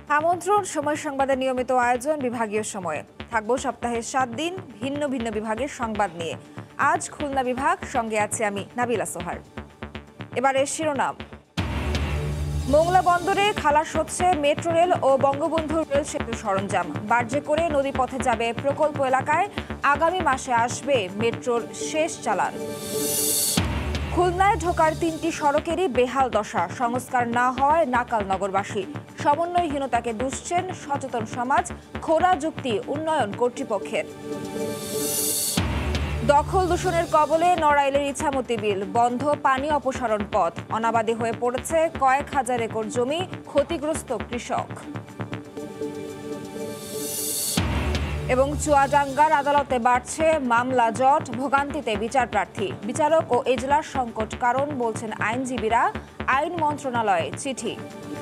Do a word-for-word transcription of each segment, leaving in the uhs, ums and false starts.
আমন্ত্রণ সময় সংবাদের নিয়মিত আয়োজন বিভাগীয় সময়ে থাকবো সপ্তাহে সাত দিন ভিন্ন ভিন্ন বিভাগের সংবাদ নিয়ে। আজ খুলনা বিভাগ, সঙ্গে আছে আমি নাবিলা সোহার। এবারে শিরোনাম। মংলা বন্দরে খালাস হচ্ছে মেট্রো রেল ও বঙ্গবন্ধু রেল সেতু সরঞ্জাম। বার্জে করে নদীপথে যাবে প্রকল্প এলাকায়। আগামী মাসে আসবে মেট্রোর শেষ চালান। খুলনায় ঢোকার তিনটি সড়কেরই বেহাল দশা, সংস্কার না হওয়ায় নাকাল নগরবাসী। সমন্বয়হীনতাকে দুষছেন সচেতন সমাজ, খোরা যুক্তি উন্নয়ন কর্তৃপক্ষের। দখল দূষণের কবলে নড়াইলের ইছামতি বিল, বন্ধ পানি অপসারণ পথ, অনাবাদী হয়ে পড়েছে কয়েক হাজার একর জমি, ক্ষতিগ্রস্ত কৃষক। এবং চুয়াডাঙ্গার আদালতে বাড়ছে মামলা জট, ভোগান্তিতে বিচার প্রার্থী। বিচারক ও এজলাস সংকট কারণ বলছেন আইনজীবীরা, আইন মন্ত্রণালয়ে চিঠি।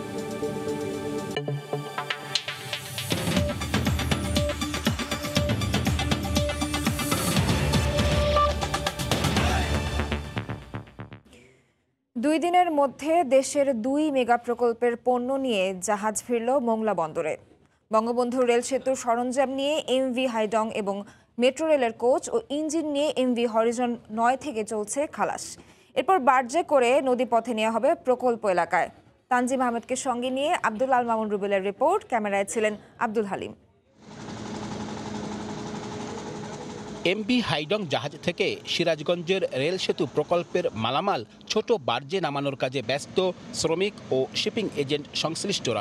দুই দিনের মধ্যে দেশের দুই মেগা প্রকল্পের পণ্য নিয়ে জাহাজ ফিরল মংলা বন্দরে। বঙ্গবন্ধু রেল সেতুর সরঞ্জাম নিয়ে এমভি হাইডং এবং মেট্রো রেলের কোচ ও ইঞ্জিন নিয়ে এমভি হরিজন নয় থেকে চলছে খালাস। এরপর বার্জে করে নদীপথে নেওয়া হবে প্রকল্প এলাকায়। তানজিম আহমেদকে সঙ্গে নিয়ে আব্দুল আল মামুন রুবেলের রিপোর্ট, ক্যামেরায় ছিলেন আব্দুল হালিম। এমভি হাইডং জাহাজ থেকে সিরাজগঞ্জের রেল সেতু প্রকল্পের মালামাল ছোট বার্জে নামানোর কাজে ব্যস্ত শ্রমিক ও শিপিং এজেন্ট সংশ্লিষ্টরা।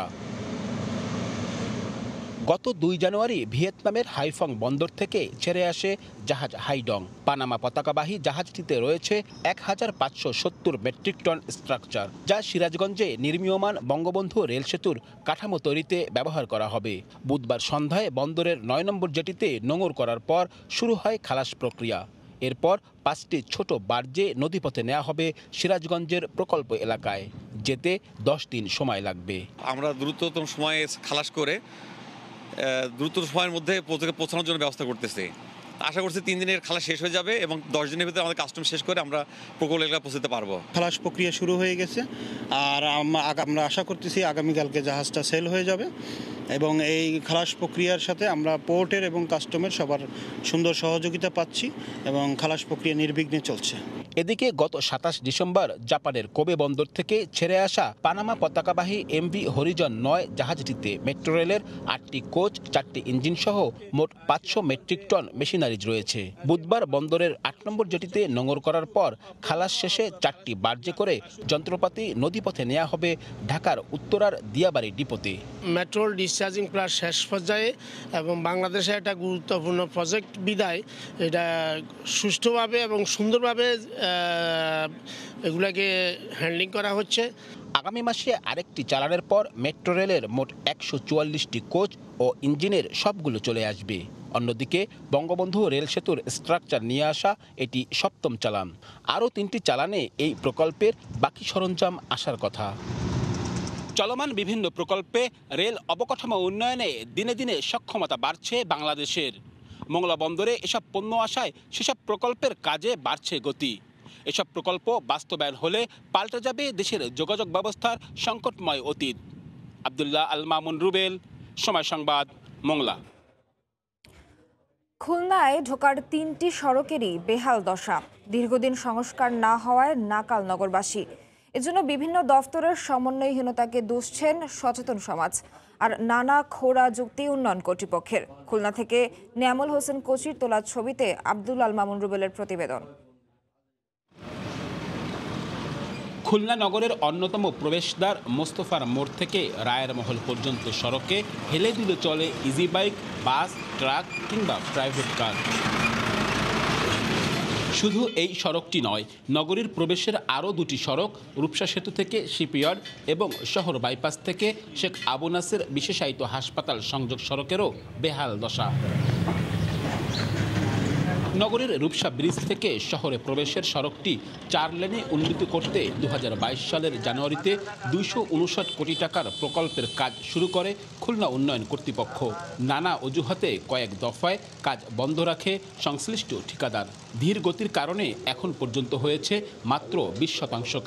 গত দুই জানুয়ারি ভিয়েতনামের হাইফং বন্দর থেকে ছেড়ে আসে জাহাজ হাইডং। পানামা পতাকাবাহী জাহাজটিতে রয়েছে এক হাজার পাঁচশো সত্তর মেট্রিক টন স্ট্রাকচার, যা সিরাজগঞ্জে নির্মীয়মান বঙ্গবন্ধু রেল সেতুর কাঠামো তৈরিতে ব্যবহার করা হবে। বুধবার সন্ধ্যায় বন্দরের নয় নম্বর জেটিতে নোঙর করার পর শুরু হয় খালাস প্রক্রিয়া। এরপর পাঁচটি ছোট বার্জে নদীপথে নেওয়া হবে সিরাজগঞ্জের প্রকল্প এলাকায়। যেতে দশ দিন সময় লাগবে। আমরা দ্রুততম সময়ে খালাস করে দ্রুত সময়ের মধ্যে পৌঁছানোর জন্য ব্যবস্থা করতেছি। আশা করছি তিন দিনের খালাস শেষ হয়ে যাবে এবং দশ দিনের ভিতরে আমাদের কাস্টম শেষ করে আমরা প্রকল্প এলাকায় পৌঁছতে পারবো। খালাস প্রক্রিয়া শুরু হয়ে গেছে, আর আমরা আশা করতেছি আগামীকালকে জাহাজটা সেল হয়ে যাবে এবং এই খালাস প্রক্রিয়ার সাথে আমরা পোর্টের এবং কাস্টমের সবার সুন্দর সহযোগিতা পাচ্ছি এবং খালাস প্রক্রিয়া নির্বিঘ্নে চলছে। এদিকে গত সাতাশ ডিসেম্বর জাপানের কোবে বন্দর থেকে ছেড়ে আসা পানামা পতাকাবাহী এমভি হরিজন নয় জাহাজটিতে মেট্রো রেলের আটটি কোচ, চারটি ইঞ্জিন সহ মোট পাঁচশো মেট্রিক টন মেশিনারিজ রয়েছে। বুধবার বন্দরের আট নম্বর জেটিতে নোঙর করার পর খালাস শেষে চারটি বার্জে করে যন্ত্রপাতি নদীপথে নেওয়া হবে ঢাকার উত্তরার দিয়াবাড়ি ডিপোতে। মেট্রোর ডিসচার্জিং প্লাস শেষ পর্যায়ে এবং বাংলাদেশে একটা গুরুত্বপূর্ণ প্রজেক্ট বিদায় এটা সুষ্ঠুভাবে এবং সুন্দরভাবে এগুলাকে হ্যান্ডলিং করা হচ্ছে। আগামী মাসে আরেকটি চালানের পর মেট্রো রেলের মোট একশো চুয়াল্লিশটি কোচ ও ইঞ্জিনের সবগুলো চলে আসবে। অন্যদিকে বঙ্গবন্ধু রেল সেতুর স্ট্রাকচার নিয়ে আসা এটি সপ্তম চালান। আরও তিনটি চালানে এই প্রকল্পের বাকি সরঞ্জাম আসার কথা। চলমান বিভিন্ন প্রকল্পে রেল অবকাঠামো উন্নয়নে দিনে দিনে সক্ষমতা বাড়ছে বাংলাদেশের। মংলা বন্দরে এসব পণ্য আসায় সেসব প্রকল্পের কাজে বাড়ছে গতি। এসব প্রকল্প বাস্তবায়ন হলে পাল্টে যাবে দেশের যোগাযোগ ব্যবস্থার সংকটময় অতীত। আব্দুল্লাহ আল মামুন রুবেল, সময় সংবাদ, মংলা। খুলনায় ঢোকার তিনটি সড়কেরই বেহাল দশা, দীর্ঘদিন সংস্কার না হওয়ায় নাকাল নগরবাসী। এজন্য বিভিন্ন দফতরের সমন্বয়হীনতাকে দুষছেন সচেতন সমাজ আর নানা খোরা যুক্তি উন্নয়ন কর্তৃপক্ষের। খুলনা থেকে নিয়ামুল হোসেন কোচির তোলা ছবিতে আব্দুল আল মামুন রুবেলের প্রতিবেদন। খুলনা নগরের অন্যতম প্রবেশদ্বার মোস্তফার মোড় থেকে রায়ের মহল পর্যন্ত সড়কে হেলে দুলে চলে ইজি বাইক, বাস, ট্রাক কিংবা প্রাইভেট কার। শুধু এই সড়কটি নয়, নগরীর প্রবেশের আরও দুটি সড়ক রূপসা সেতু থেকে শিপইয়ার্ড এবং শহর বাইপাস থেকে শেখ আবু নাসের বিশেষায়িত হাসপাতাল সংযোগ সড়কেরও বেহাল দশা। নগরীর রূপসা ব্রিজ থেকে শহরে প্রবেশের সড়কটি চার লেনে উন্নীত করতে দু হাজার বাইশ সালের জানুয়ারিতে দুইশো উনষাট কোটি টাকার প্রকল্পের কাজ শুরু করে খুলনা উন্নয়ন কর্তৃপক্ষ। নানা অজুহাতে কয়েক দফায় কাজ বন্ধ রাখে সংশ্লিষ্ট ঠিকাদার। ধীর গতির কারণে এখন পর্যন্ত হয়েছে মাত্র বিশ শতাংশ কাজ।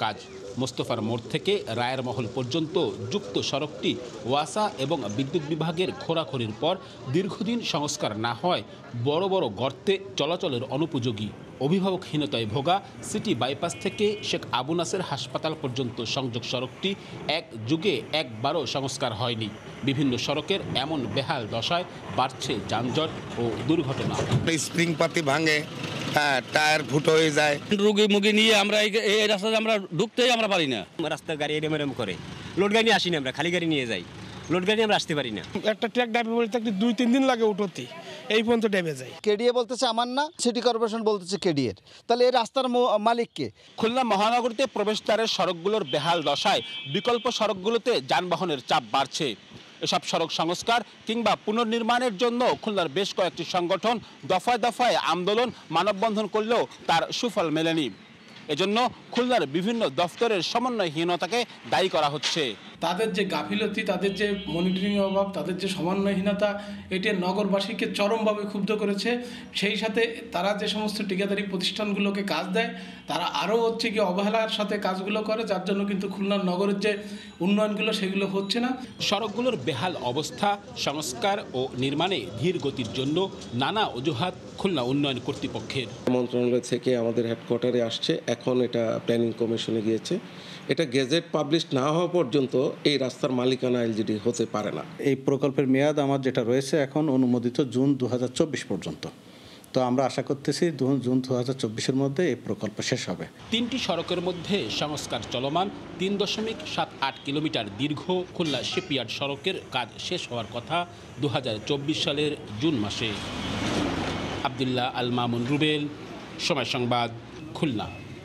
মোস্তফার মোড় থেকে রায়ের মহল পর্যন্ত যুক্ত সড়কটি ওয়াসা এবং বিদ্যুৎ বিভাগের খোঁড়াখড়ির পর দীর্ঘদিন সংস্কার না হয় বড় বড় গর্তে চলাচলের অনুপযোগী। অভিভাবকহীনতায় ভোগা সিটি বাইপাস থেকে শেখ আবু নাসের হাসপাতাল পর্যন্ত সংযোগ সড়কটি এক যুগে একবারও সংস্কার হয়নি। বিভিন্ন সড়কের এমন বেহাল দশায় বাড়ছে যানজট ও দুর্ঘটনা। স্প্রিং পাতি ভাঙে, হ্যাঁ, টায়ার ফুটো হয়ে যায়। রোগী মুগী নিয়ে আমরা এই রাস্তাতে আমরা ঢুকতেই আমরা পারি না। রাস্তার গাড়ি এরম এরম করে, লোড গাড়ি নিয়ে আসি না, আমরা খালি গাড়ি নিয়ে যাই, লোড গাড়ি আমরা আসতে পারি না। একটা ট্রাক ড্রাইভার বলতে দুই তিন দিন লাগে উঠোতে, এই পর্যন্ত ডেবে যায়। কেডিএ বলতেছে আমার না, সিটি কর্পোরেশন বলতেছে কেডিএর, তাহলে এই রাস্তার মালিককে? খুলনা মহানগরীতে প্রবেশদ্বারের সড়কগুলোর বেহাল দশায় বিকল্প সড়কগুলোতে যানবাহনের চাপ বাড়ছে। এসব সড়ক সংস্কার কিংবা পুনর্নির্মাণের জন্য খুলনার বেশ কয়েকটি সংগঠন দফায় দফায় আন্দোলন মানববন্ধন করলেও তার সুফল মেলেনি। এজন্য খুলনার বিভিন্ন দফতরের সমন্বয়হীনতাকে দায়ী করা হচ্ছে। তাদের যে গাফিলতি, তাদের যে মনিটরিং অভাব, তাদের যে সমন্বয়হীনতা, এটি নগরবাসীকে চরমভাবে ক্ষুব্ধ করেছে। সেই সাথে তারা যে সমস্ত ঠিকাদারি প্রতিষ্ঠানগুলোকে কাজ দেয়, তারা আরও হচ্ছে কি অবহেলার সাথে কাজগুলো করে, যার জন্য কিন্তু খুলনার নগরের যে উন্নয়নগুলো সেগুলো হচ্ছে না। সড়কগুলোর বেহাল অবস্থা সংস্কার ও নির্মাণে ধীর গতির জন্য নানা অজুহাত খুলনা উন্নয়ন কর্তৃপক্ষের। মন্ত্রণালয় থেকে আমাদের হেডকোয়ার্টারে আসছে, এখন এটা প্ল্যানিং কমিশনে গিয়েছে। এটা গেজেট পাবলিশ না হওয়া পর্যন্ত এই রাস্তার মালিকানা এলজিডি হতে পারে না। এই প্রকল্পের মেয়াদ আমার যেটা রয়েছে এখন অনুমোদিত জুন দু হাজার চব্বিশ পর্যন্ত। তো আমরা আশা করতেছি জুন দু হাজার চব্বিশের মধ্যে এই প্রকল্প শেষ হবে। তিনটি সড়কের মধ্যে সংস্কার চলমান। তিন দশমিক সাত আট কিলোমিটার দীর্ঘ খুলনা শিপইয়ার্ড সড়কের কাজ শেষ হওয়ার কথা দু হাজার চব্বিশ সালের জুন মাসে। আব্দুল্লাহ আল মামুন রুবেল, সময় সংবাদ, খুলনা।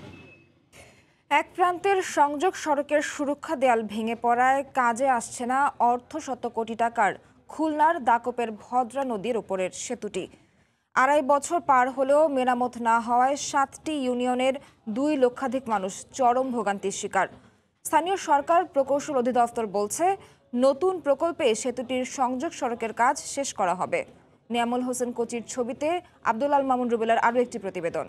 এক প্রান্তের সংযোগ সড়কের সুরক্ষা দেয়াল ভেঙে পড়ায় কাজে আসছে না অর্ধ শত কোটি টাকার খুলনার দাকপের ভদ্রা নদীর উপরের সেতুটি। আড়াই বছর পার হলেও মেরামত না হওয়ায় সাতটি ইউনিয়নের দুই লক্ষাধিক মানুষ চরম ভোগান্তির শিকার। স্থানীয় সরকার প্রকৌশল অধিদপ্তর বলছে, নতুন প্রকল্পে সেতুটির সংযোগ সড়কের কাজ শেষ করা হবে। নিয়ামুল হোসেন কোচির ছবিতে আব্দুল আল মামুন রুবেলের আরও একটি প্রতিবেদন।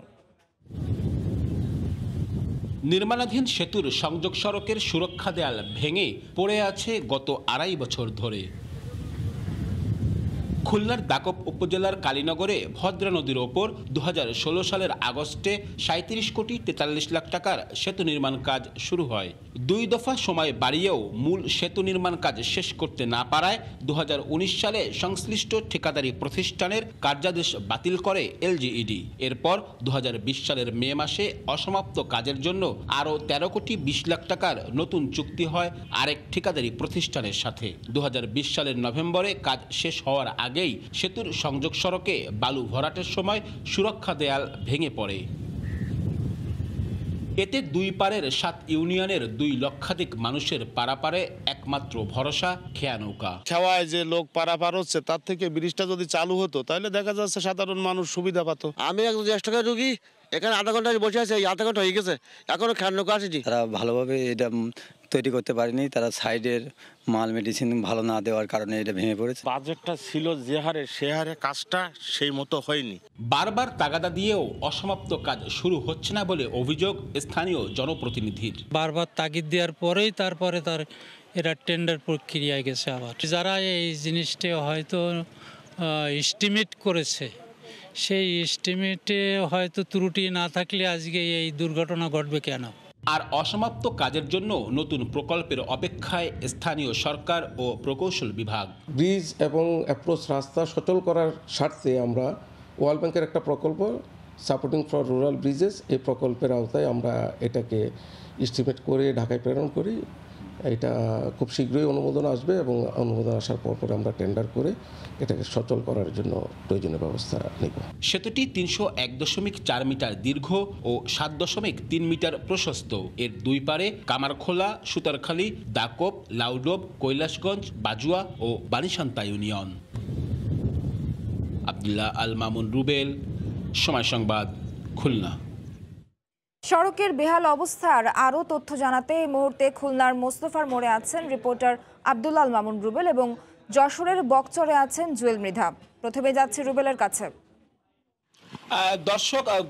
নির্মাণাধীন সেতুর সংযোগ সড়কের সুরক্ষা দেয়াল ভেঙে পড়ে আছে গত আড়াই বছর ধরে। খুলনার দাকপ উপজেলার কালীনগরে ভদ্রা নদীর ওপর দু হাজার ষোলো সালের আগস্টে সাঁত্রিশ কোটি তেতাল্লিশ লাখ টাকার সেতু নির্মাণ কাজ শুরু হয়। দুই দফা সময় বাড়িয়েও মূল সেতু নির্মাণ কাজ শেষ করতে না পারায় দু হাজার উনিশ সালে সংশ্লিষ্ট ঠিকাদারি প্রতিষ্ঠানের কার্যাদেশ বাতিল করে এলজিইডি। এরপর দু হাজার বিশ সালের মে মাসে অসমাপ্ত কাজের জন্য আরও তেরো কোটি বিশ লাখ টাকার নতুন চুক্তি হয় আরেক ঠিকাদারি প্রতিষ্ঠানের সাথে। দু হাজার বিশ সালের নভেম্বরে কাজ শেষ হওয়ার আগে সেতুর সংযোগ সড়কে বালু ভরাটের সময় সুরক্ষা দেয়াল ভেঙে পড়ে। এতে দুই পারের সাত ইউনিয়নের দুই লক্ষাধিক মানুষের পারাপারে একমাত্র ভরসা খেয়া নৌকা। খেওয়ায় যে লোক পারাপার হচ্ছে, তার থেকে ব্রিজটা যদি চালু হতো তাহলে দেখা যাচ্ছে সাধারণ মানুষ সুবিধা পেত। আমি একজন জ্যেষ্ঠ রোগী, এখানে আধা ঘন্টা বসে আছে, আধা ঘন্টা হয়ে গেছে, এখনো খেয়ার নৌকা আসেনি। তারা ভালোভাবে এটা তৈরি করতে পারেনি, তারা সাইডের মাল মেডিসিন ভালো না দেওয়ার কারণে এটা ভেঙে পড়েছে। বাজেটটা ছিল যে হারে, সে হারে কাজটা সেই মতো হয়নি। বারবার তাগাদা দিয়েও অসমাপ্ত কাজ শুরু হচ্ছে না বলে অভিযোগ স্থানীয় জনপ্রতিনিধির। বারবার তাগিদ দেওয়ার পরেই তারপরে তার এরা টেন্ডার প্রক্রিয়ায় গেছে। আবার যারা এই জিনিসটা হয়তো এস্টিমেট করেছে, সেই এস্টিমেটে হয়তো ত্রুটি না থাকলে আজকে এই দুর্ঘটনা ঘটবে কেন? আর অসমাপ্ত কাজের জন্য নতুন প্রকল্পের অপেক্ষায় স্থানীয় সরকার ও প্রকৌশল বিভাগ। ব্রিজ এবং অ্যাপ্রোচ রাস্তা সচল করার স্বার্থে আমরা ওয়ার্ল্ড ব্যাংকের একটা প্রকল্প সাপোর্টিং ফর রুরাল ব্রিজেস, এই প্রকল্পের আওতায় আমরা এটাকে এস্টিমেট করে ঢাকায় প্রেরণ করি। এটা খুব শীঘ্রই অনুমোদন আসবে এবং অনুমোদন আসার পর পরে আমরা টেন্ডার করে এটাকে সচল করার জন্য প্রয়োজনীয় ব্যবস্থা নেব। সেতুটি তিনশো এক দশমিক চার মিটার দীর্ঘ ও সাত দশমিক তিন মিটার প্রশস্ত। এর দুই পারে কামারখোলা, সুতারখালী, দাকপ, লাউডব, কৈলাসগঞ্জ, বাজুয়া ও বানিশান্তা ইউনিয়ন। আব্দুল্লাহ আল মামুন রুবেল, সময় সংবাদ, খুলনা। সড়কের বেহাল অবস্থার আরও তথ্য জানাতে এই মুহূর্তে খুলনার মোস্তফার মোড়ে আছেন রিপোর্টার আব্দুল আল মামুন রুবেল এবং যশোরের বকচরে আছেন জুয়েল মৃধা। প্রথমে যাচ্ছি রুবেলের কাছে। দর্শক,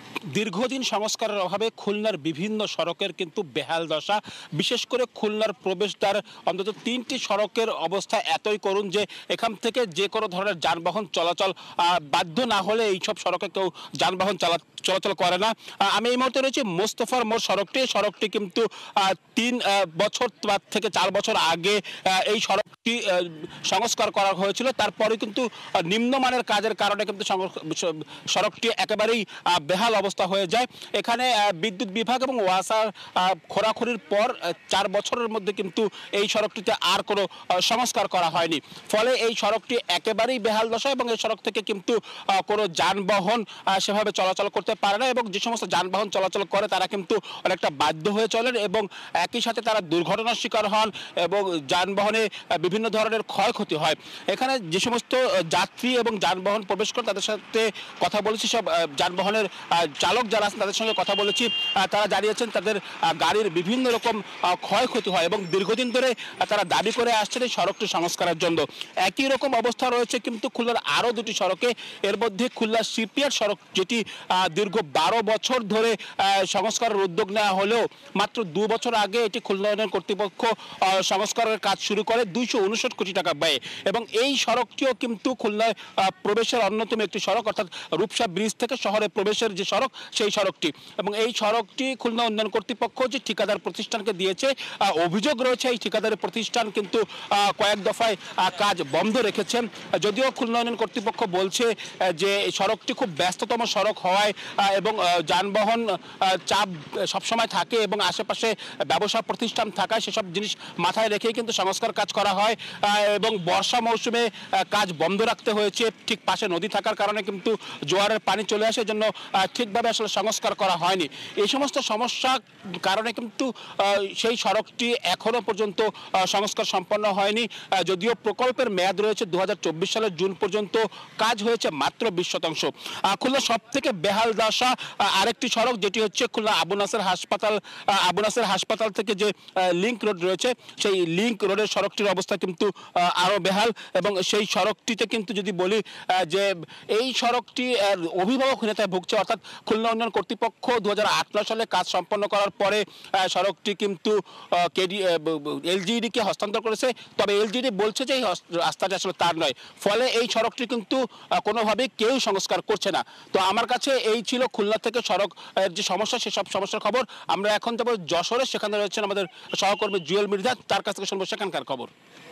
দীর্ঘদিন সংস্কারের অভাবে খুলনার বিভিন্ন সড়কের কিন্তু বেহাল দশা, বিশেষ করে খুলনার প্রবেশদ্বার অন্তত তিনটি সড়কের অবস্থা এতই করুণ যে এখান থেকে যে কোনো ধরনের যানবাহন চলাচল বাধ্য না হলে এইসব সড়কে কেউ যানবাহন চালা চলাচল করে না। আমি এই মুহূর্তে রয়েছি মোস্তফার মোড় সড়কটি সড়কটি কিন্তু তিন বছর থেকে চার বছর আগে এই সড়কটি সংস্কার করা হয়েছিল, তারপরে কিন্তু নিম্নমানের কাজের কারণে কিন্তু সড়কটি একেবারেই বেহাল অবস্থা হয়ে যায়। এখানে বিদ্যুৎ বিভাগ এবং ওয়াসার খোরাখুরির পর চার বছরের মধ্যে কিন্তু এই সড়কটিতে আর কোনো সংস্কার করা হয়নি, ফলে এই সড়কটি একেবারেই বেহাল দশা এবং এই সড়ক থেকে কিন্তু কোনো যানবাহন সেভাবে চলাচল করতে পারে না এবং যে সমস্ত যানবাহন চলাচল করে তারা কিন্তু অনেকটা বাধ্য হয়ে চলেন এবং একই সাথে তারা দুর্ঘটনার শিকার হন এবং যানবাহনে বিভিন্ন ধরনের ক্ষয়ক্ষতি হয়। এখানে যে সমস্ত যাত্রী এবং যানবাহন প্রবেশ করে তাদের সাথে কথা বলেছি, সব যানবাহনের চালক যারা আছেন তাদের সঙ্গে কথা বলেছি, তারা জানিয়েছেন তাদের গাড়ির বিভিন্ন রকম ক্ষয়ক্ষতি হয় এবং দীর্ঘদিন ধরে তারা দাবি করে আসছেন এই সড়কটি সংস্কারের জন্য। একই রকম অবস্থা রয়েছে কিন্তু খুলনার আরও দুটি সড়কে, এর মধ্যে খুলনা শিপইয়ার্ড সড়ক যেটি দীর্ঘ বারো বছর ধরে সংস্কারের উদ্যোগ নেওয়া হলেও মাত্র দু বছর আগে এটি খুলনা উন্নয়ন কর্তৃপক্ষ সংস্কারের কাজ শুরু করে দুইশো উনষাট কোটি টাকা ব্যয়ে এবং এই সড়কটিও কিন্তু খুলনায় প্রবেশের অন্যতম একটি সড়ক, অর্থাৎ রূপসা ব্রিজ থেকে শহরে প্রবেশের যে সড়ক সেই সড়কটি এবং এই সড়কটি খুলনা উন্নয়ন কর্তৃপক্ষ যে ঠিকাদার প্রতিষ্ঠানকে দিয়েছে, অভিযোগ রয়েছে এই ঠিকাদারের প্রতিষ্ঠান কিন্তু কয়েক দফায় কাজ বন্ধ রেখেছেন। যদিও খুলনা উন্নয়ন কর্তৃপক্ষ বলছে যে এই সড়কটি খুব ব্যস্ততম সড়ক হওয়ায় এবং যানবাহন চাপ সবসময় থাকে এবং আশেপাশে ব্যবসা প্রতিষ্ঠান থাকায় সেসব জিনিস মাথায় রেখেই কিন্তু সংস্কার কাজ করা হয় এবং বর্ষা মৌসুমে কাজ বন্ধ রাখতে হয়েছে, ঠিক পাশে নদী থাকার কারণে কিন্তু জোয়ারের পানি চলে আসে, জন্য ঠিকভাবে আসলে সংস্কার করা হয়নি। এই সমস্ত সমস্যার কারণে কিন্তু সেই সড়কটি এখনো পর্যন্ত সংস্কার সম্পন্ন হয়নি, যদিও প্রকল্পের মেয়াদ রয়েছে দু হাজার চব্বিশ সালের জুন পর্যন্ত, কাজ হয়েছে মাত্র বিশ শতাংশ। খুলনা সব থেকে বেহাল দশা আরেকটি সড়ক যেটি হচ্ছে খুলনা আবু নাসের হাসপাতাল, আবু নাসের হাসপাতাল থেকে যে লিংক রোড রয়েছে সেই লিংক রোডের সড়কটির অবস্থা কিন্তু আরও বেহাল এবং সেই সড়কটিতে কিন্তু যদি বলি যে এই সড়কটি অভিভাবকহীনতায় ভুগছে, অর্থাৎ খুলনা উন্নয়ন কর্তৃপক্ষ দু হাজার আট সালে কাজ সম্পন্ন করার পরে সড়কটি কিন্তু কেডি এলজিইডিকে হস্তান্তর করেছে, তবে এলজিইডি বলছে যে এই রাস্তাটি আসলে তার নয়, ফলে এই সড়কটি কিন্তু কোনোভাবেই কেউ সংস্কার করছে না। তো আমার কাছে এই ছিল খুলনা থেকে সড়ক যে সমস্যা সেসব সমস্যার খবর। আমরা এখন যাব যশোরে, সেখানে রয়েছেন আমাদের সহকর্মী জুয়েল মির্জা, তার কাছ থেকে শুনবো সেখানকার খবর।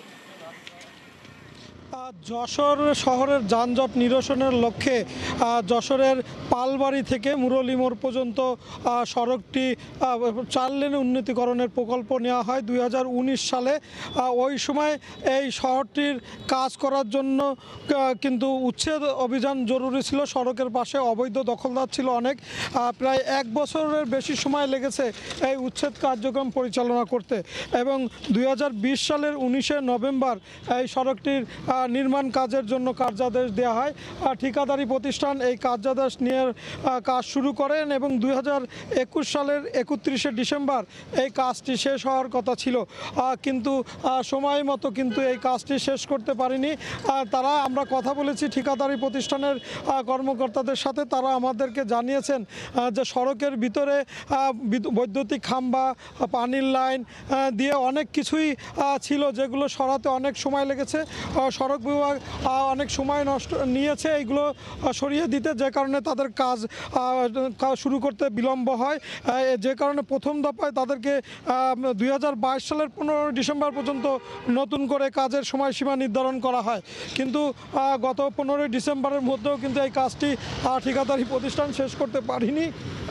যশোর শহরের যানজট নিরসনের লক্ষ্যে যশোরের পালবাড়ি থেকে মুরলী মোড় পর্যন্ত সড়কটি চার লেনে উন্নতিকরণের প্রকল্প নেওয়া হয় দুই হাজার উনিশ সালে। ওই সময় এই শহরটির কাজ করার জন্য কিন্তু উচ্ছেদ অভিযান জরুরি ছিল, সড়কের পাশে অবৈধ দখলদার ছিল অনেক, প্রায় এক বছরের বেশি সময় লেগেছে এই উচ্ছেদ কার্যক্রম পরিচালনা করতে এবং দুই হাজার বিশ সালের উনিশে নভেম্বর এই সড়কটির নির্মাণ কাজের জন্য কার্যাদেশ দেওয়া হয়। ঠিকাদারি প্রতিষ্ঠান এই কার্যাদেশ নিয়ে কাজ শুরু করেন এবং দুই হাজার একুশ সালের একত্রিশে ডিসেম্বর এই কাজটি শেষ হওয়ার কথা ছিল, কিন্তু সময় মতো কিন্তু এই কাজটি শেষ করতে পারেনি তারা। আমরা কথা বলেছি ঠিকাদারি প্রতিষ্ঠানের কর্মকর্তাদের সাথে, তারা আমাদেরকে জানিয়েছেন যে সড়কের ভিতরে বৈদ্যুতিক খাম্বা, পানির লাইন দিয়ে অনেক কিছুই ছিল যেগুলো সরাতে অনেক সময় লেগেছে, সড়ক বিভাগ অনেক সময় নষ্ট নিয়েছে এইগুলো সরিয়ে দিতে, যে কারণে তাদের কাজ শুরু করতে বিলম্ব হয়, যে কারণে প্রথম দফায় তাদেরকে দুই হাজার বাইশ সালের পনেরোই ডিসেম্বর পর্যন্ত নতুন করে কাজের সময়সীমা নির্ধারণ করা হয়, কিন্তু গত পনেরোই ডিসেম্বরের মধ্যেও কিন্তু এই কাজটি ঠিকাদারি প্রতিষ্ঠান শেষ করতে পারেনি।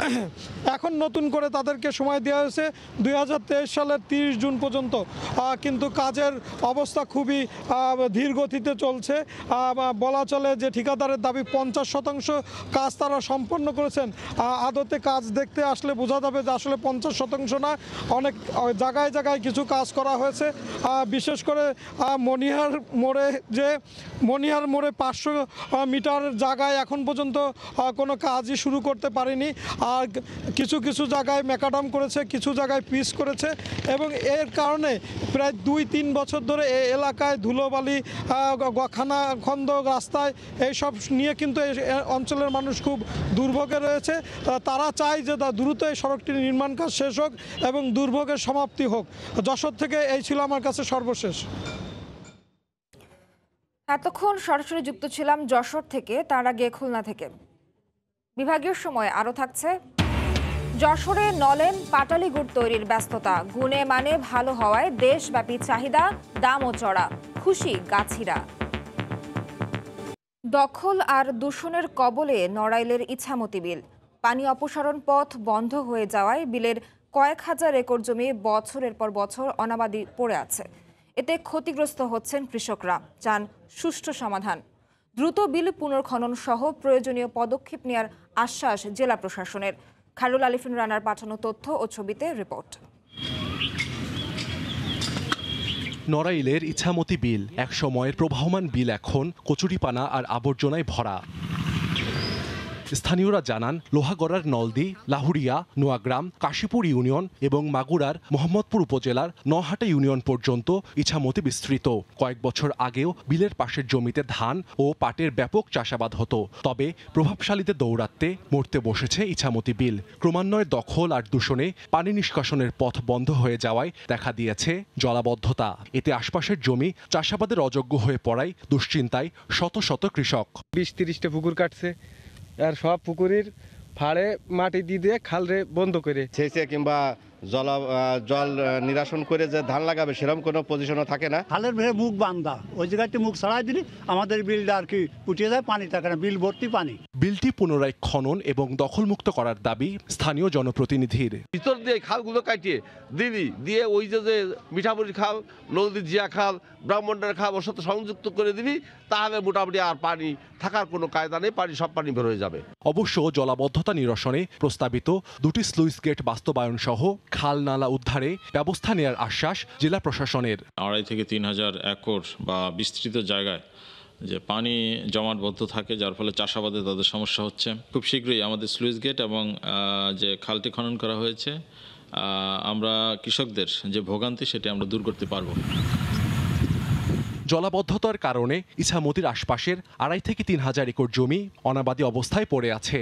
এখন নতুন করে তাদেরকে সময় দেওয়া হয়েছে দুই হাজার তেইশ সালের তিরিশ জুন পর্যন্ত, কিন্তু কাজের অবস্থা খুবই ধীর গতিতে চলছে। বলা চলে যে ঠিকাদারের দাবি পঞ্চাশ শতাংশ কাজ তারা সম্পন্ন করেছেন, আদতে কাজ দেখতে আসলে বোঝা যাবে যে আসলে পঞ্চাশ শতাংশ না, অনেক জায়গায় জায়গায় কিছু কাজ করা হয়েছে। বিশেষ করে মনিহার মোড়ে যে মনিহার মোড়ে পাঁচশো মিটার জায়গায় এখন পর্যন্ত কোনো কাজই শুরু করতে পারেনি, আর কিছু কিছু জায়গায় ম্যাকাডাম করেছে, কিছু জায়গায় পিচ করেছে এবং এর কারণে প্রায় দুই তিন বছর ধরে এই এলাকায় ধুলোবালি খানা খন্দ রাস্তায় এইসব নিয়ে কিন্তু এই অঞ্চলের মানুষ খুব দুর্ভোগে রয়েছে। তারা চায় যে দ্রুত এই সড়কটির নির্মাণ কাজ শেষ হোক এবং দুর্ভোগের সমাপ্তি হোক। যশোর থেকে এই ছিল আমার কাছে সর্বশেষ। এতক্ষণ সরাসরি যুক্ত ছিলাম যশোর থেকে, তার আগে খুলনা থেকে। বিভাগীয় সময় আরও থাকছে। যশোরে নলেন পাটালি গুড় তৈরির ব্যস্ততা, গুণে মানে ভালো হওয়ায় দেশব্যাপী চাহিদা, দামও চড়া, খুশি গাছিরা। দখল আর দূষণের কবলে নড়াইলের ইছামতি বিল, পানি অপসারণ পথ বন্ধ হয়ে যাওয়ায় বিলের কয়েক হাজার একর জমি বছরের পর বছর অনাবাদি পড়ে আছে। এতে ক্ষতিগ্রস্ত হচ্ছেন কৃষকরা, চান সুষ্ঠু সমাধান। দ্রুত বিল পুনর্খনন সহ প্রয়োজনীয় পদক্ষেপ নেওয়ার আশ্বাস জেলা প্রশাসনের। খায়রুল আলিফিন রানার পাঠানো তথ্য ও ছবিতে রিপোর্ট। নড়াইলের ইছামতি বিল এক সময়ের প্রবাহমান বিল এখন কচুরিপানা আর আবর্জনায় ভরা। স্থানীয়রা জানান, লোহাগড়ার নলদি, লাহুরিয়া, নোয়াগ্রাম, কাশীপুর ইউনিয়ন এবং মাগুরার মোহাম্মদপুর উপজেলার নহাটা ইউনিয়ন পর্যন্ত ইছামতি বিস্তৃত। কয়েক বছর আগেও বিলের পাশের জমিতে ধান ও পাটের ব্যাপক চাষাবাদ হতো। তবে প্রভাবশালীদের দৌরাত্মে মরতে বসেছে ইছামতি বিল। ক্রমান্বয়ে দখল আর দূষণে পানি নিষ্কাশনের পথ বন্ধ হয়ে যাওয়ায় দেখা দিয়েছে জলাবদ্ধতা। এতে আশপাশের জমি চাষাবাদের অযোগ্য হয়ে পড়ায় দুশ্চিন্তায় শত শত কৃষক। বিশ তিরিশটা পুকুর কাটছে, আর সব পুকুরের ফাড়ে মাটি দিয়ে দিয়ে খালরে বন্ধ করে সেচে কিংবা জল জল নিরাসন করে যে ধান লাগাবে সেরকম কোনো পজিশনও থাকে না। খালের ভেতরে মুখ বান্ধা, ওই জায়গাতে মুখ ছাড়াই দিলে আমাদের বিলটা আর কি উঠে যায়, পানি থাকে না, বিল ভর্তি পানি। বিলটি পুনরায় খনন এবং দখলমুক্ত করার দাবি স্থানীয় জনপ্রতিনিধির। ভিতর দিয়ে খালগুলো কাটিয়ে দিবি দিয়ে ওই যে মিঠাপুরি খাল, নদী জিয়া খাল, ব্রাহ্মণের খাল ওর সাথে সংযুক্ত করে দিবি, তাহলে মোটামুটি আর পানি থাকার কোনো কায়দা নেই, পানি সব পানি বের হয়ে যাবে। অবশ্য জলাবদ্ধতা নিরসনে প্রস্তাবিত দুটি স্লুইস গেট বাস্তবায়ন সহ খাল নালা উদ্ধারে ব্যবস্থা নেওয়ার আশ্বাস জেলা প্রশাসনের। আড়াই থেকে তিন হাজার একর বা বিস্তৃত জায়গায় যে পানি জমাটবদ্ধ থাকে, যার ফলে চাষাবাদে তাদের সমস্যা হচ্ছে। খুব শীঘ্রই আমাদের স্লুইস গেট এবং যে খালটি খনন করা হয়েছে, আমরা কৃষকদের যে ভোগান্তি সেটি আমরা দূর করতে পারব। জলাবদ্ধতার কারণে ইছামতির আশপাশের আড়াই থেকে তিন হাজার একর জমি অনাবাদি অবস্থায় পড়ে আছে।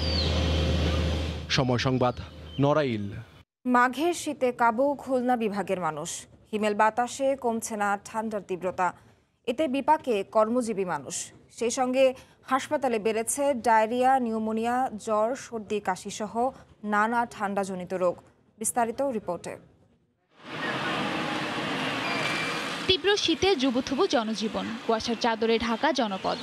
সময় সংবাদ, নড়াইল। মাঘের শীতে কাবু খুলনা বিভাগের মানুষ। হিমেল বাতাসে কমছে না ঠান্ডার তীব্রতা, এতে বিপাকে কর্মজীবী মানুষ। সেই সঙ্গে হাসপাতালে বেড়েছে ডায়রিয়া, নিউমোনিয়া, জ্বর, সর্দি, কাশি সহ নানা ঠান্ডাজনিত রোগ। বিস্তারিত রিপোর্টে। তীব্র শীতে জুবুথুবু জনজীবন, কুয়াশার চাদরে ঢাকা জনপদ।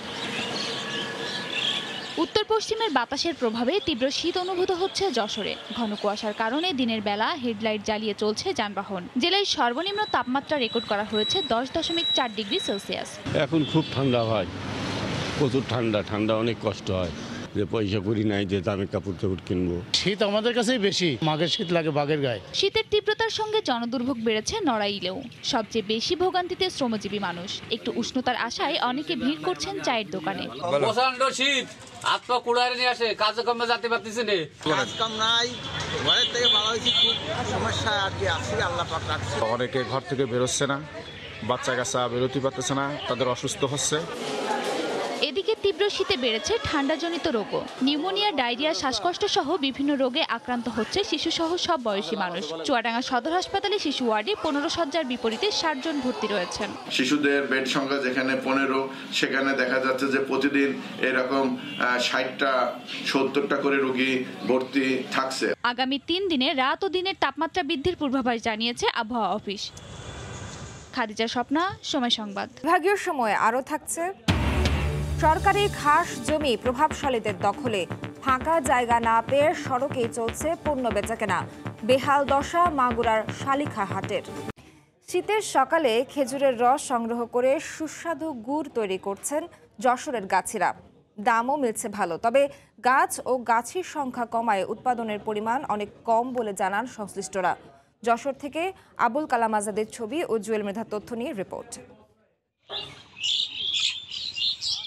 উত্তর পশ্চিমের বাতাসের প্রভাবে তীব্র শীত অনুভূত হচ্ছে যশোরে। ঘন কুয়াশার কারণে দিনের বেলা হেডলাইট জ্বালিয়ে চলছে যানবাহন। জেলায় সর্বনিম্ন তাপমাত্রা রেকর্ড করা হয়েছে দশ দশমিক চার ডিগ্রি সেলসিয়াস। এখন খুব ঠান্ডা হয়, প্রচুর ঠান্ডা, ঠান্ডা অনেক কষ্ট হয়, যে পয়সা করি নাই যে দামে কাপড় চাপড় কিনবো। শীত আমাদের কাছেই বেশি, মাঘের শীত লাগে বাঘের গায়ে। শীতের তীব্রতার সঙ্গে জনদুর্ভোগ বেড়েছে নড়াইলেও। সবচেয়ে বেশি ভোগান্তিতে শ্রমজীবী মানুষ। একটু উষ্ণতার আশায় অনেকে ভিড় করছেন চায়ের দোকানে। প্রচন্ড শীত, হাত পা কুড়ায় নিয়ে আসে, কাজে কমে যেতে পারতেছি না, কাজ কাম নাই, ঘরের থেকে ভালো হয়েছে, খুব সমস্যা আর কি আছে, আল্লাহ পাক রাখছে। অনেকে ঘর থেকে বেরোচ্ছে না, বাচ্চা কাচ্চা বেরোতে পারতেছে না, তাদের অসুস্থ হচ্ছে। এদিকে তীব্র শীতে বেড়েছে ঠান্ডাজনিত রোগও। নিউমোনিয়া, ডায়রিয়া, শ্বাসকষ্ট সহ বিভিন্ন রোগে আক্রান্ত হচ্ছে শিশুসহ সব বয়সী মানুষ। চুয়াডাঙ্গা সদর হাসপাতালে শিশু ওয়ার্ডে পনেরো শয্যার বিপরীতে ষাট জন ভর্তি রয়েছেন। শিশুদের বেড সংখ্যা যেখানে পনেরো, সেখানে দেখা যাচ্ছে যে প্রতিদিন এরকম ষাটটা সত্তরটা করে রোগী ভর্তি থাকছে। আগামী তিন দিনে রাত ও দিনের তাপমাত্রা বৃদ্ধির পূর্বাভাস জানিয়েছে আবহাওয়া অফিস। খাদিজা স্বপ্না, সময় সংবাদ। বিভাগীয় সময় আরও থাকছে। সরকারি খাস জমি প্রভাবশালীদের দখলে, ফাঁকা জায়গা না পেয়ে সড়কেই চলছে পণ্য বেচাকেনা। বেহাল দশা মাগুরার শালিখা হাটের। শীতের সকালে খেজুরের রস সংগ্রহ করে সুস্বাদু গুড় তৈরি করছেন যশোরের গাছিরা। দামও মিলছে ভালো, তবে গাছ ও গাছির সংখ্যা কমায় উৎপাদনের পরিমাণ অনেক কম বলে জানান সংশ্লিষ্টরা। যশোর থেকে আবুল কালাম আজাদের ছবি ও জুয়েল মৃধার তথ্য নিয়ে রিপোর্ট।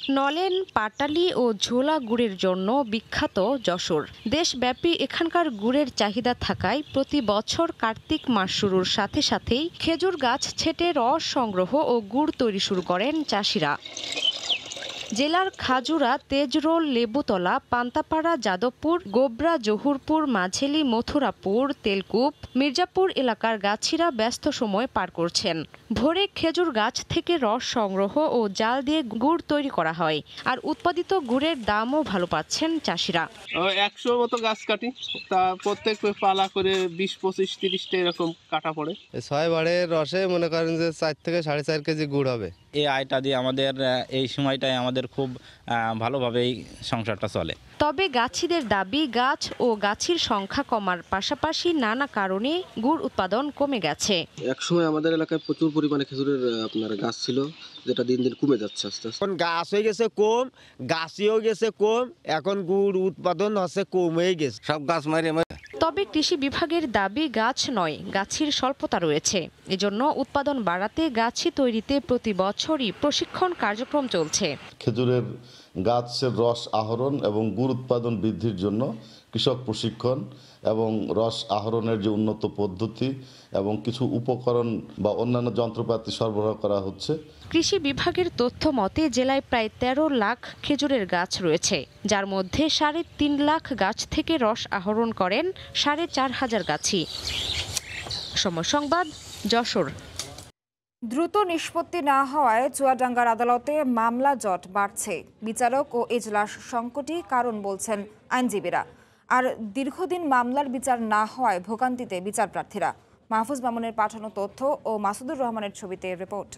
নলেন, পাটালি ও ঝোলা গুড়ের জন্য বিখ্যাত যশোর। দেশব্যাপী এখানকার গুড়ের চাহিদা থাকায় প্রতি বছর কার্তিক মাস শুরুর সাথে সাথেই খেজুর গাছ ছেটে রস সংগ্রহ ও গুড় তৈরি শুরু করেন চাষিরা। জেলার খাজুরা, তেজরোল, লেবুতলা, পান্তাপাড়া, যাদবপুর, গোবরা, জহুরপুর, মাঝেলি, মথুরাপুর, তেলকূপ, মির্জাপুর এলাকার গাছিরা ব্যস্ত সময় পার করছেন। ভোরে খেজুর গাছ থেকে রস সংগ্রহ ও জাল দিয়ে গুড় তৈরি করা হয়, আর উৎপাদিত গুড়ের দামও ভালো পাচ্ছেন চাষিরা। একশো মতো গাছ কাটি, তা প্রত্যেক পালা করে বিশ পঁচিশ তিরিশটা এরকম কাটা পড়ে। ছয় বারের রসে মনে করেন যে চার থেকে সাড়ে চার কেজি গুড় হবে। এই আয়টা দিয়ে আমাদের এই সময়টায় আমাদের খুব ভালোভাবেই সংসারটা চলে। তবে গাছিদের দাবি, গাছ ও গাছির সংখ্যা কমার পাশাপাশি নানা কারণে গুড় উৎপাদন কমে গেছে। একসময় আমাদের এলাকায় প্রচুর পরিমাণে খেজুরের আপনার গাছ ছিল, যেটা দিন দিন কমে যাচ্ছে আস্তে আস্তে। এখন গাছ হয়ে গেছে কম, গাছিও গেছে কম, এখন গুড় উৎপাদন হচ্ছে কমে গেছে, সব গাছ মারে। তবে কৃষি বিভাগের দাবি, গাছ নয়, গাছির স্বল্পতা রয়েছে। এজন্য উৎপাদন বাড়াতে গাছি তৈরিতে প্রতি বছরই প্রশিক্ষণ কার্যক্রম চলছে। খেজুরের গাছের রস আহরণ এবং গুড় উৎপাদন বৃদ্ধির জন্য কৃষক প্রশিক্ষণ এবং রস আহরণের যে উন্নত পদ্ধতি এবং কিছু উপকরণ বা অন্যান্য যন্ত্রপাতি সরবরাহ করা হচ্ছে। কৃষি বিভাগের তথ্য মতে জেলায় প্রায় তেরো লাখ খেজুরের গাছ রয়েছে, যার মধ্যে সাড়ে তিন লাখ গাছ থেকে রস আহরণ করেন সাড়ে চার হাজার গাছি। সময় সংবাদ, যশোর। দ্রুত নিষ্পত্তি না হওয়ায় চুয়াডাঙ্গার আদালতে মামলা জট বাড়ছে। বিচারক ও এজলাস সংকটই কারণ বলছেন আইনজীবীরা। আর দীর্ঘদিন মামলার বিচার না হওয়ায় ভোগান্তিতে বিচার প্রার্থীরা। মাহফুজ মামুনের পাঠানো তথ্য ও মাসুদুর রহমানের ছবিতে রিপোর্ট।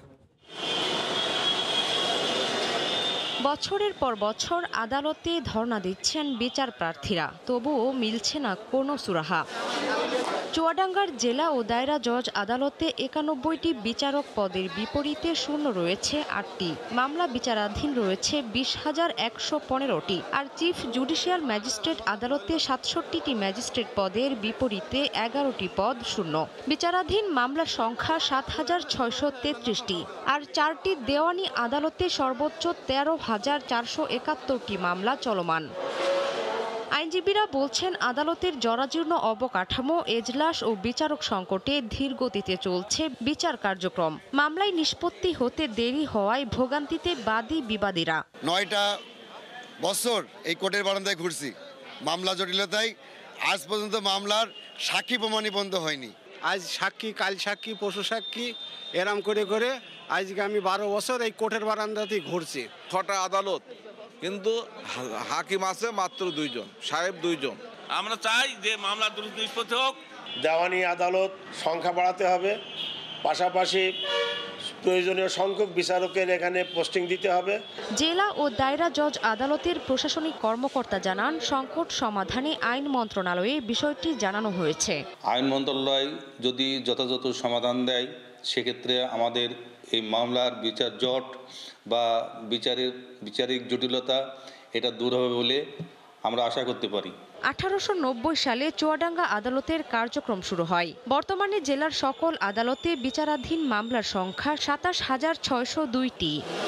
বছরের পর বছর আদালতে ধর্ণা দিচ্ছেন বিচার প্রার্থীরা, তবুও মিলছে না কোনো সুরাহা। চুয়াডাঙ্গার জেলা ও দায়রা জজ আদালতে একানব্বইটি বিচারক পদের বিপরীতে শূন্য রয়েছে আটটি। মামলা বিচারাধীন রয়েছে বিশ হাজার একশো পনেরোটি। আর চিফ জুডিশিয়াল ম্যাজিস্ট্রেট আদালতে সাতষট্টিটি ম্যাজিস্ট্রেট পদের বিপরীতে এগারোটি পদ শূন্য। বিচারাধীন মামলার সংখ্যা সাত হাজার ছয়শো তেত্রিশটি। আর চারটি দেওয়ানি আদালতে সর্বোচ্চ তেরো হাজার চারশো একাত্তরটি মামলা চলমান। আইনজীবীরা বলছেন, আদালতের জরাজীর্ণ অবকাঠামো, এজলাস ও বিচারক সংকটে ধীর গতিতে চলছে বিচার কার্যক্রম। মামলায় নিষ্পত্তি হতে দেরি হওয়ায় ভোগান্তিতে বাদী বিবাদীরা। নয়টা বছর এই কোর্টের বারান্দায় ঘুরছি, মামলা জটিলতায় আজ পর্যন্ত মামলার সাক্ষী প্রমাণই বন্ধ হয়নি। আজ সাক্ষী, কাল সাক্ষী, পশু সাক্ষী, এরাম করে করে আজকে আমি বারো বছর এই কোর্টের বারান্দাতেই ঘুরছি। ছটা আদালত, কিন্তু হাকিম আছে মাত্র দুইজন, সাহেব দুইজন। আমরা চাই যে মামলা দ্রুত নিষ্পত্তি হোক। দেওয়ানি আদালত সংখ্যা বাড়াতে হবে, পাশাপাশি প্রয়োজনীয় সংখ্যক বিচারকের এখানে পোস্টিং দিতে হবে। জেলা ও দায়রা জজ আদালতের প্রশাসনিক কর্মকর্তা জানান, সংকট সমাধানে আইন মন্ত্রণালয়ে বিষয়টি জানানো হয়েছে। আইন মন্ত্রণালয় যদি যথাযথ সমাধান দেয়, সেক্ষেত্রে আমাদের এই মামলার বিচার জট বা বিচারের বিচারিক জটিলতা এটা দূর হবে বলে আমরা আশা করতে পারি। আঠারোশো নব্বই সালে চুয়াডাঙ্গা আদালতের কার্যক্রম শুরু হয়। বর্তমানে জেলার সকল আদালতে বিচারাধীন মামলার সংখ্যা সাতাশ হাজার ছয়শো দুইটি।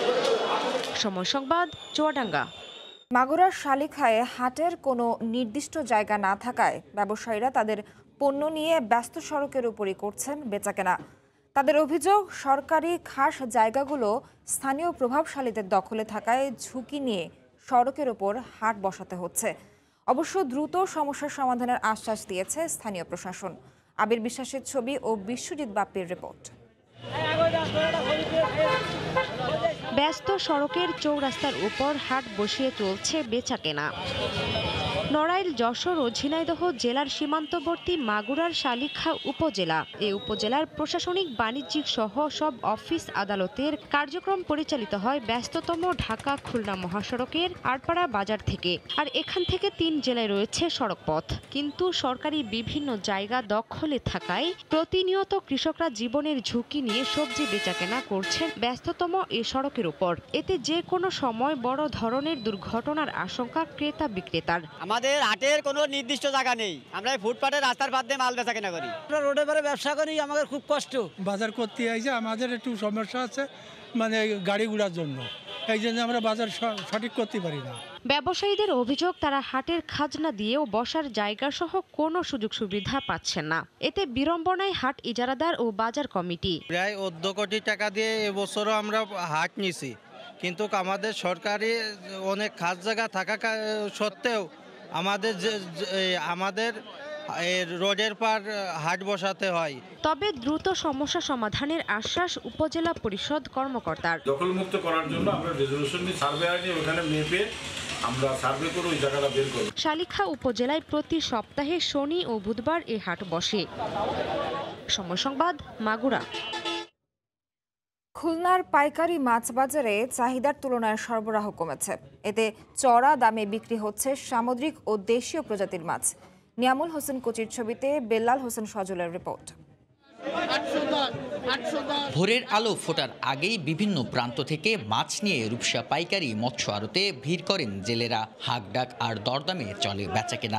সময় সংবাদ, চুয়াডাঙ্গা। মাগুরার শালিখায় হাটের কোনো নির্দিষ্ট জায়গা না থাকায় ব্যবসায়ীরা তাদের পণ্য নিয়ে ব্যস্ত সড়কের উপরই করছেন বেচাকেনা। তাদের অভিযোগ, সরকারি খাস জায়গাগুলো স্থানীয় প্রভাবশালীদের দখলে থাকায় ঝুঁকি নিয়ে সড়কের ওপর হাট বসাতে হচ্ছে। অবশ্য দ্রুত সমস্যার সমাধানের আশ্বাস দিয়েছে স্থানীয় প্রশাসন। আবির বিশ্বাসের ছবি ও বিশ্বজিৎ বাপ্পির রিপোর্ট। ব্যস্ত সড়কের চৌরাস্তার উপর হাট বসিয়ে চলছে বেচাকেনা। নড়াইল, যশোর ও ঝিনাইদহ জেলার সীমান্তবর্তী মাগুরার শালিখা উপজেলা। এই উপজেলার প্রশাসনিক, বাণিজ্যিক সহ সব অফিস আদালতের কার্যক্রম পরিচালিত হয় ব্যস্ততম ঢাকা খুলনা মহাসড়কের আড়পাড়া বাজার থেকে। আর এখান থেকে তিন জেলায় রয়েছে সড়কপথ, কিন্তু সরকারি বিভিন্ন জায়গা দখলে থাকায় প্রতিনিয়ত কৃষকরা জীবনের ঝুঁকি নিয়ে সবজি বেচাকেনা করছেন ব্যস্ততম এই সড়কের উপর। এতে যে কোনো সময় বড় ধরনের দুর্ঘটনার আশঙ্কা ক্রেতা বিক্রেতার। আমাদের হাটের কোনো নির্দিষ্ট জায়গা নেই, আমরা ফুটপাতে রাস্তার পাশ দিয়ে মাল বেচা কেনা করি। আমরা রোডে পারে ব্যবসা করি, আমাদের খুব কষ্ট। বাজার করতে আইছে, আমাদের একটু সমস্যা আছে, মানে গাড়ি ঘোড়ার জন্য এই জন্য আমরা বাজার সঠিক করতে পারি না। ব্যবসায়ীদের অভিযোগ, তারা হাটের খাজনা দিয়েও বসার জায়গা সহ কোনো সুযোগ সুবিধা পাচ্ছেন না। এতে বিড়ম্বনায় হাট ইজারাদার ও বাজার কমিটি। প্রায় চোদ্দ কোটি টাকা দিয়ে এবছরও আমরা হাট নিছি, কিন্তু আমাদের সরকারি অনেক খাস জায়গা থাকা সত্ত্বেও আমাদের আমাদের রোডের পার হাট বসাতে হয়। তবে দ্রুত সমস্যা সমাধানের আশ্বাস উপজেলা পরিষদ কর্মকর্তার। দখলমুক্ত করার জন্য আমরা রেজলিউশন নিয়ে সার্ভে আনি, ওখানে মেপে আমরা সার্ভে করে ওই জায়গাটা বের করব। শালিখা উপজেলায় প্রতি সপ্তাহে শনি ও বুধবার এই হাট বসে। সময় সংবাদ, মাগুরা। খুলনার পাইকারি মাছ বাজারে চাহিদার তুলনায় সরবরাহ কমেছে। এতে চড়া দামে বিক্রি হচ্ছে সামুদ্রিক ও দেশীয় প্রজাতির মাছ। নিয়ামুল হোসেন কোচির ছবিতে বেল্লাল হোসেন সজলের রিপোর্ট। ভোরের আলো ফোটার আগেই বিভিন্ন প্রান্ত থেকে মাছ নিয়ে রূপসা পাইকারি মৎস্য আড়তে ভিড় করেন জেলেরা। হাঁকডাক আর দরদামে চলে বেচাকেনা।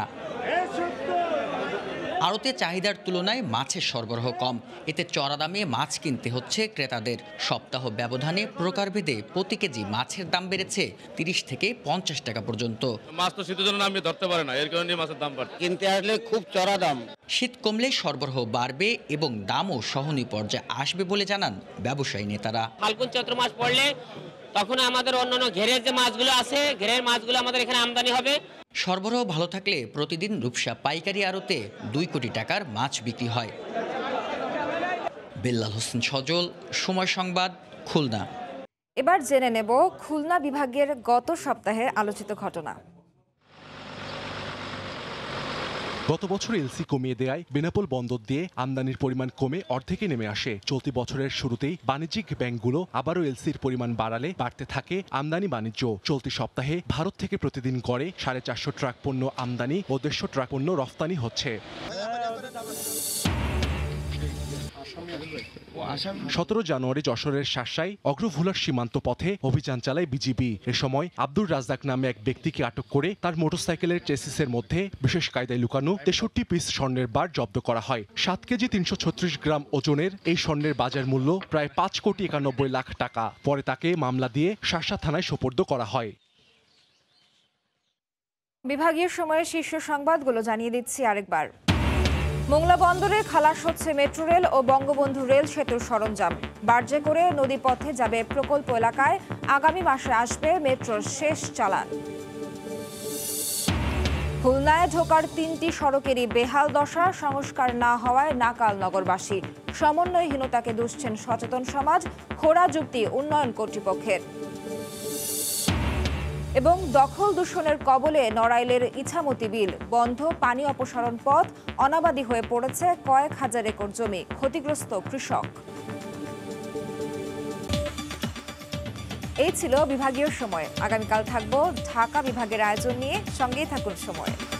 আড়তে চাহিদার তুলনায় মাছের সরবরাহ কম, এতে চড়া দামে মাছ কিনতে হচ্ছে ক্রেতাদের। সপ্তাহ ব্যবধানে প্রকারভেদে প্রতি কেজি মাছের দাম বেড়েছে তিরিশ থেকে পঞ্চাশ টাকা পর্যন্ত। মাছ তো শীতের জন্য নামিয়ে ধরতে পারে না, এর কারণে মাছের দাম বাড়ছে। কিনতে আসলে খুব চড়া দাম। শীত কমলে সরবরাহ বাড়বে এবং দামও সহনীয় পর্যায়ে আসবে বলে জানান ব্যবসায়ী নেতারা। ফাল্গুন চৈত্র মাস পড়লে তখন আমাদের অন্যান্য ঘেরের যে মাছগুলো আছে, ঘেরের মাছগুলো আমাদের এখানে আমদানি হবে। সরবরাহ ভালো থাকলে প্রতিদিন রূপসা পাইকারি আড়তে দুই কোটি টাকার মাছ বিক্রি হয়। বেল্লাল হোসেন সজল, সময় সংবাদ, খুলনা। এবার জেনে নেব খুলনা বিভাগের গত সপ্তাহের আলোচিত ঘটনা। গত বছর এলসি কমিয়ে দেয়ায় বেনাপোল বন্দর দিয়ে আমদানির পরিমাণ কমে অর্ধেকে নেমে আসে। চলতি বছরের শুরুতেই বাণিজ্যিক ব্যাংকগুলো আবারও এলসির পরিমাণ বাড়ালে বাড়তে থাকে আমদানি বাণিজ্য। চলতি সপ্তাহে ভারত থেকে প্রতিদিন গড়ে সাড়ে চারশো ট্রাক পণ্য আমদানি ও দেড়শো ট্রাক পণ্য রফতানি হচ্ছে। সতেরো জানুয়ারি যশোরের শাসাই অগ্রভুলার সীমান্ত পথে অভিযান চালায় বিজিবি। এ সময় আব্দুর রাজ্জাক নামে এক ব্যক্তিকে আটক করে তার মোটরসাইকেলের চেসিসের মধ্যে বিশেষ কায়দায় লুকানো তেষট্টি পিস স্বর্ণের বার জব্দ করা হয়। সাত কেজি তিনশো ছত্রিশ গ্রাম ওজনের এই স্বর্ণের বাজার মূল্য প্রায় পাঁচ কোটি একানব্বই লাখ টাকা। পরে তাকে মামলা দিয়ে শাসা থানায় সোপর্দ করা হয়। বিভাগীয় সময়ের শীর্ষ সংবাদগুলো জানিয়ে দিচ্ছি আরেকবার। মংলা বন্দরে খালাস হচ্ছে মেট্রো রেল ও বঙ্গবন্ধু রেল সেতুর সরঞ্জাম। বার্জে করে নদীপথে যাবে প্রকল্প এলাকায়। আগামী মাসে আসবে মেট্রোর শেষ চালান। খুলনায় ঢোকার তিনটি সড়কেরই বেহাল দশা, সংস্কার না হওয়ায় নাকাল নগরবাসী। সমন্বয়হীনতাকে দুষছেন সচেতন সমাজ, খোড়া যুক্তি উন্নয়ন কর্তৃপক্ষের। এবং দখল দূষণের কবলে নড়াইলের ইছামতি বিল, বন্ধ পানি অপসারণ পথ, অনাবাদি হয়ে পড়েছে কয়েক হাজার একর জমি, ক্ষতিগ্রস্ত কৃষক। এই ছিল বিভাগীয় সময়। আগামীকাল থাকবো ঢাকা বিভাগের আয়োজন নিয়ে, সঙ্গেই থাকুন সময়।